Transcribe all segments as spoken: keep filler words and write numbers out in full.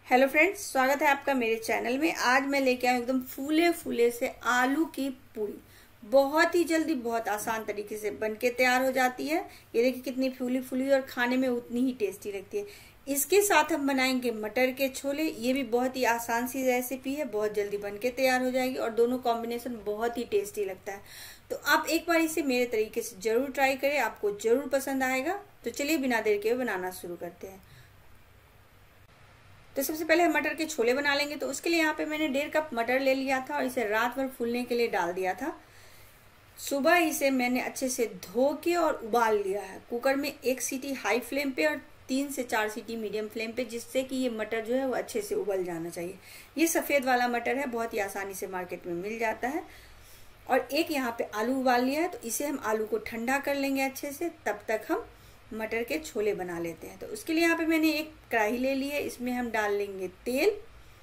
Hello friends, स्वागत है आपका मेरे चैनल में। आज मैं लेके आई एकदम फूले फूले से आलू की पूरी। बहुत ही जल्दी, बहुत आसान तरीके से बनके तैयार हो जाती है। ये देखिए कितनी फूली फूली और खाने में उतनी ही टेस्टी लगती है। इसके साथ हम बनाएंगे मटर के छोले। ये भी बहुत ही आसान सी रेसिपी है, बहुत जल्दी बनके तैयार हो जाएगी और दोनों कॉम्बिनेशन बहुत ही टेस्टी लगता है। तो आप एक बार इसे मेरे तरीके से जरूर ट्राई करें, आपको जरूर पसंद आएगा। तो चलिए बिना देर के बनाना शुरू करते हैं। तो सबसे पहले हम मटर के छोले बना लेंगे। तो उसके लिए यहाँ पे मैंने डेढ़ कप मटर ले लिया था और इसे रात भर फूलने के लिए डाल दिया था। सुबह इसे मैंने अच्छे से धो के और उबाल लिया है। कुकर में एक सीटी हाई फ्लेम पे और तीन से चार सीटी मीडियम फ्लेम पे, जिससे कि ये मटर जो है वो अच्छे से उबल जाना चाहिए। ये सफेद वाला मटर है, बहुत ही आसानी से मार्केट में मिल जाता है। और एक यहाँ पे आलू उबाल लिया है, तो इसे हम आलू को ठंडा कर लेंगे अच्छे से। तब तक हम मटर के छोले बना लेते हैं। तो उसके लिए यहाँ पे मैंने एक कढ़ाई ले ली है। इसमें हम डाल लेंगे तेल।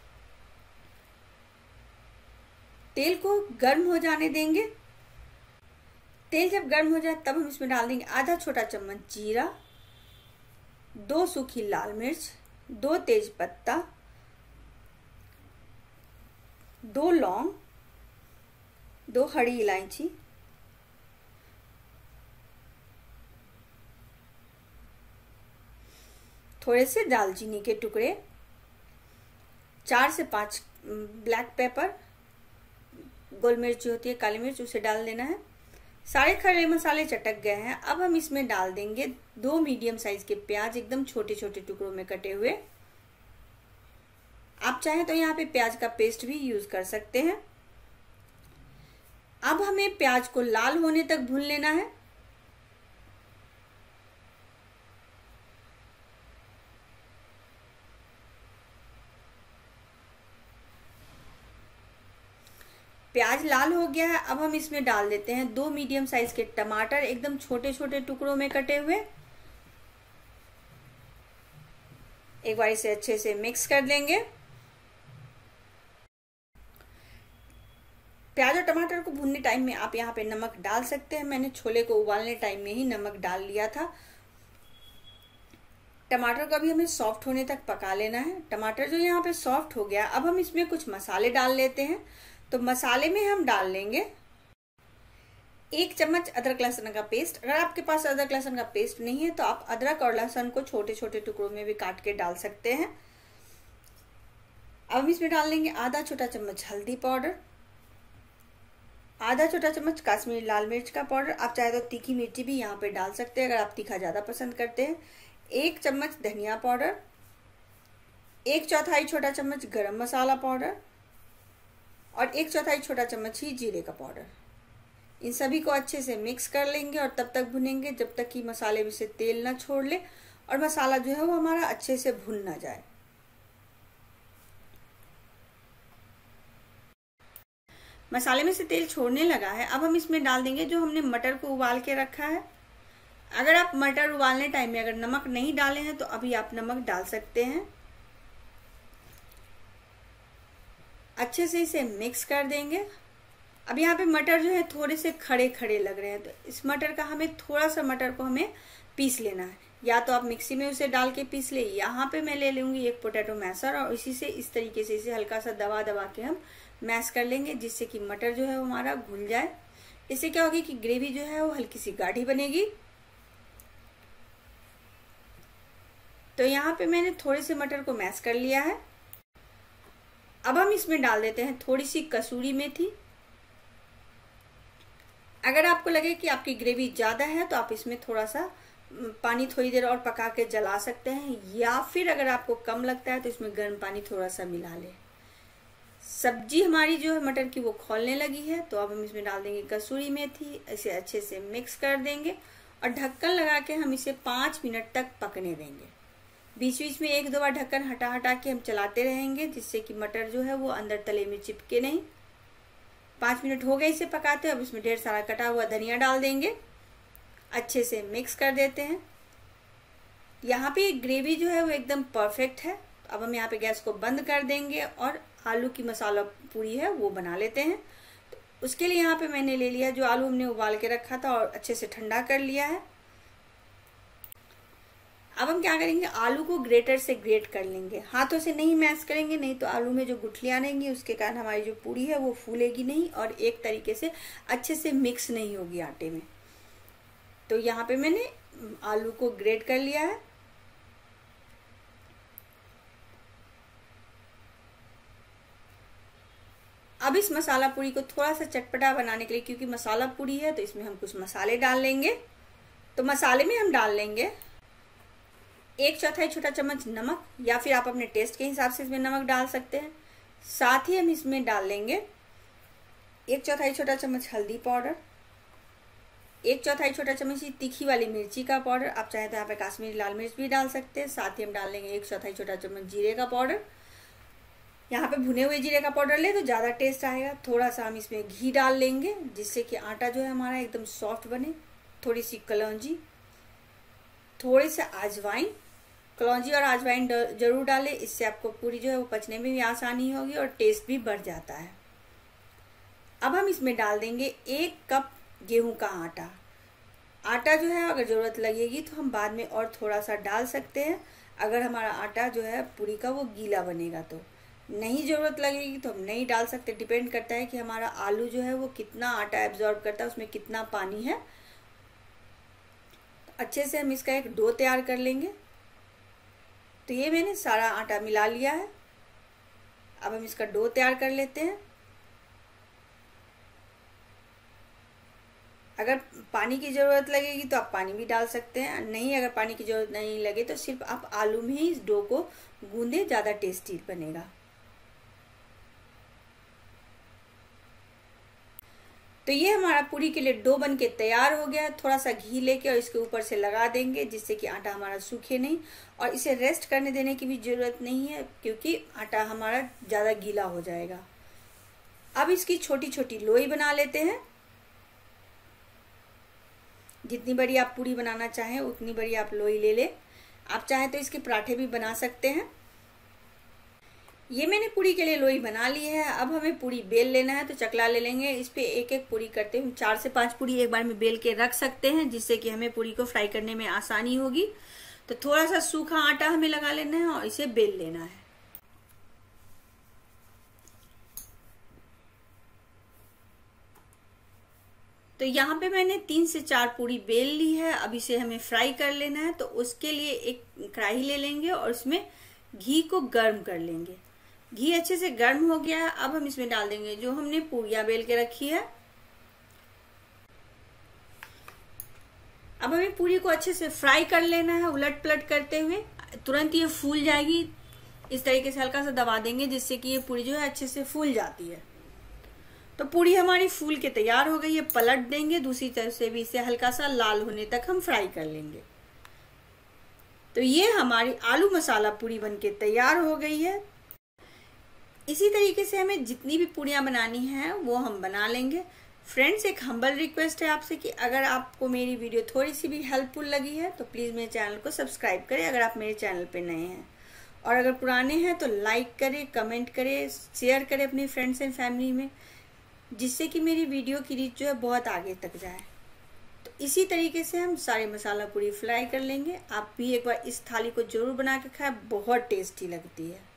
तेल को गर्म हो जाने देंगे। तेल जब गर्म हो जाए तब हम इसमें डाल देंगे आधा छोटा चम्मच जीरा, दो सूखी लाल मिर्च, दो तेज पत्ता, दो लौंग, दो हरी इलायची, थोड़े से दालचीनी के टुकड़े, चार से पांच ब्लैक पेपर, गोल मिर्च जो होती है काली मिर्च, उसे डाल देना है। सारे खड़े मसाले चटक गए हैं। अब हम इसमें डाल देंगे दो मीडियम साइज के प्याज, एकदम छोटे छोटे टुकड़ों में कटे हुए। आप चाहें तो यहाँ पे प्याज का पेस्ट भी यूज कर सकते हैं। अब हमें प्याज को लाल होने तक भून लेना है। प्याज लाल हो गया है। अब हम इसमें डाल देते हैं दो मीडियम साइज के टमाटर, एकदम छोटे छोटे टुकड़ों में कटे हुए। एक बार इसे अच्छे से मिक्स कर देंगे। प्याज और टमाटर को भूनने टाइम में आप यहाँ पे नमक डाल सकते हैं। मैंने छोले को उबालने टाइम में ही नमक डाल लिया था। टमाटर को भी हमें सॉफ्ट होने तक पका लेना है। टमाटर जो यहाँ पे सॉफ्ट हो गया, अब हम इसमें कुछ मसाले डाल लेते हैं। तो मसाले में हम डाल लेंगे एक चम्मच अदरक लहसुन का पेस्ट। अगर आपके पास अदरक लहसुन का पेस्ट नहीं है तो आप अदरक और लहसुन को छोटे छोटे टुकड़ों में भी काट के डाल सकते हैं। अब हम इसमें डाल लेंगे आधा छोटा चम्मच हल्दी पाउडर, आधा छोटा चम्मच काश्मीरी लाल मिर्च का पाउडर। आप चाहे तो तीखी मिर्ची भी यहाँ पे डाल सकते हैं अगर आप तीखा ज्यादा पसंद करते हैं। एक चम्मच धनिया पाउडर, एक चौथाई छोटा चम्मच गरम मसाला पाउडर और एक चौथाई छोटा चम्मच ही जीरे का पाउडर। इन सभी को अच्छे से मिक्स कर लेंगे और तब तक भुनेंगे जब तक कि मसाले में से तेल ना छोड़ ले और मसाला जो है वो हमारा अच्छे से भुन ना जाए। मसाले में से तेल छोड़ने लगा है। अब हम इसमें डाल देंगे जो हमने मटर को उबाल के रखा है। अगर आप मटर उबालने टाइम में अगर नमक नहीं डाले हैं तो अभी आप नमक डाल सकते हैं। अच्छे से इसे मिक्स कर देंगे। अब यहाँ पे मटर जो है थोड़े से खड़े खड़े लग रहे हैं, तो इस मटर का हमें थोड़ा सा मटर को हमें पीस लेना है। या तो आप मिक्सी में उसे डाल के पीस ले। यहाँ पे मैं ले लूंगी एक पोटैटो मैशर और इसी से इस तरीके से इसे हल्का सा दबा दबा के हम मैश कर लेंगे, जिससे कि मटर जो है वो हमारा घुल जाए। इससे क्या होगी कि ग्रेवी जो है वो हल्की सी गाढ़ी बनेगी। तो यहाँ पे मैंने थोड़े से मटर को मैश कर लिया है। अब हम इसमें डाल देते हैं थोड़ी सी कसूरी मेथी। अगर आपको लगे कि आपकी ग्रेवी ज्यादा है तो आप इसमें थोड़ा सा पानी थोड़ी देर और पका के जला सकते हैं, या फिर अगर आपको कम लगता है तो इसमें गर्म पानी थोड़ा सा मिला ले। सब्जी हमारी जो है मटर की वो खौलने लगी है, तो अब हम इसमें डाल देंगे कसूरी मेथी। इसे अच्छे से मिक्स कर देंगे और ढक्कन लगा के हम इसे पांच मिनट तक पकने देंगे। बीच बीच में एक दो बार ढक्कन हटा हटा के हम चलाते रहेंगे, जिससे कि मटर जो है वो अंदर तले में चिपके नहीं। पांच मिनट हो गए इसे पकाते। अब इसमें ढेर सारा कटा हुआ धनिया डाल देंगे। अच्छे से मिक्स कर देते हैं। यहाँ पे ग्रेवी जो है वो एकदम परफेक्ट है। अब हम यहाँ पे गैस को बंद कर देंगे और आलू की मसाला पूरी है वो बना लेते हैं। तो उसके लिए यहाँ पे मैंने ले लिया जो आलू हमने उबाल के रखा था और अच्छे से ठंडा कर लिया है। अब हम क्या करेंगे, आलू को ग्रेटर से ग्रेट कर लेंगे, हाथों से नहीं मैश करेंगे, नहीं तो आलू में जो गुठलियां रहेंगी उसके कारण हमारी जो पूरी है वो फूलेगी नहीं और एक तरीके से अच्छे से मिक्स नहीं होगी आटे में। तो यहाँ पे मैंने आलू को ग्रेट कर लिया है। अब इस मसाला पूरी को थोड़ा सा चटपटा बनाने के लिए, क्योंकि मसाला पूरी है तो इसमें हम कुछ मसाले डाल लेंगे। तो मसाले में हम डाल लेंगे एक चौथाई छोटा चम्मच नमक, या फिर आप अपने टेस्ट के हिसाब से इसमें नमक डाल सकते हैं। साथ ही हम इसमें डाल लेंगे एक चौथाई छोटा चम्मच हल्दी पाउडर, एक चौथाई छोटा चम्मच तीखी वाली मिर्ची का पाउडर, आप चाहे तो यहाँ पे काश्मीरी लाल मिर्च भी डाल सकते हैं। साथ ही हम डाल लेंगे एक चौथाई छोटा चम्मच जीरे का पाउडर। यहाँ पे भुने हुए जीरे का पाउडर ले तो ज़्यादा टेस्ट आएगा। थोड़ा सा हम इसमें घी डाल लेंगे जिससे कि आटा जो है हमारा एकदम सॉफ्ट बने। थोड़ी सी कलौंजी, थोड़ी सी आजवाइन, कलौंजी और आजवाइन जरूर डालें, इससे आपको पूरी जो है वो पचने में भी आसानी होगी और टेस्ट भी बढ़ जाता है। अब हम इसमें डाल देंगे एक कप गेहूं का आटा। आटा जो है अगर ज़रूरत लगेगी तो हम बाद में और थोड़ा सा डाल सकते हैं, अगर हमारा आटा जो है पूरी का वो गीला बनेगा तो। नहीं ज़रूरत लगेगी तो हम नहीं डाल सकते, डिपेंड करता है कि हमारा आलू जो है वो कितना आटा एब्जॉर्ब करता है, उसमें कितना पानी है। अच्छे से हम इसका एक डो तैयार कर लेंगे। तो ये मैंने सारा आटा मिला लिया है। अब हम इसका डो तैयार कर लेते हैं। अगर पानी की ज़रूरत लगेगी तो आप पानी भी डाल सकते हैं, नहीं अगर पानी की ज़रूरत नहीं लगे तो सिर्फ आप आलू में ही इस डो को गूंदे, ज़्यादा टेस्टी बनेगा। तो ये हमारा पूरी के लिए डो बन के तैयार हो गया है। थोड़ा सा घी लेके और इसके ऊपर से लगा देंगे जिससे कि आटा हमारा सूखे नहीं, और इसे रेस्ट करने देने की भी ज़रूरत नहीं है क्योंकि आटा हमारा ज़्यादा गीला हो जाएगा। अब इसकी छोटी छोटी लोई बना लेते हैं। जितनी बड़ी आप पूरी बनाना चाहें उतनी बड़ी आप लोई ले लें। आप चाहें तो इसके पराठे भी बना सकते हैं। ये मैंने पूरी के लिए लोई बना ली है। अब हमें पूरी बेल लेना है, तो चकला ले लेंगे। इस पे एक एक पूरी करते हुए चार से पांच पूरी एक बार में बेल के रख सकते हैं, जिससे कि हमें पूरी को फ्राई करने में आसानी होगी। तो थोड़ा सा सूखा आटा हमें लगा लेना है और इसे बेल लेना है। तो यहाँ पे मैंने तीन से चार पूरी बेल ली है। अब इसे हमें फ्राई कर लेना है। तो उसके लिए एक कढ़ाई ले लेंगे और उसमें घी को गर्म कर लेंगे। घी अच्छे से गर्म हो गया है। अब हम इसमें डाल देंगे जो हमने पूरियां बेल के रखी है। अब हमें पूरी को अच्छे से फ्राई कर लेना है, उलट पलट करते हुए। तुरंत ये फूल जाएगी, इस तरीके से हल्का सा दबा देंगे जिससे कि ये पूरी जो है अच्छे से फूल जाती है। तो पूरी हमारी फूल के तैयार हो गई है। पलट देंगे, दूसरी तरफ से भी इसे हल्का सा लाल होने तक हम फ्राई कर लेंगे। तो ये हमारी आलू मसाला पूरी बनके तैयार हो गई है। इसी तरीके से हमें जितनी भी पूरियां बनानी हैं वो हम बना लेंगे। फ्रेंड्स, एक हम्बल रिक्वेस्ट है आपसे कि अगर आपको मेरी वीडियो थोड़ी सी भी हेल्पफुल लगी है तो प्लीज़ मेरे चैनल को सब्सक्राइब करें अगर आप मेरे चैनल पे नए हैं, और अगर पुराने हैं तो लाइक करें, कमेंट करें, शेयर करें अपने फ्रेंड्स एंड फैमिली में, जिससे कि मेरी वीडियो की रीच जो है बहुत आगे तक जाए। तो इसी तरीके से हम सारे मसाला पूरी फ्राई कर लेंगे। आप भी एक बार इस थाली को जरूर बना के खाएं, बहुत टेस्टी लगती है।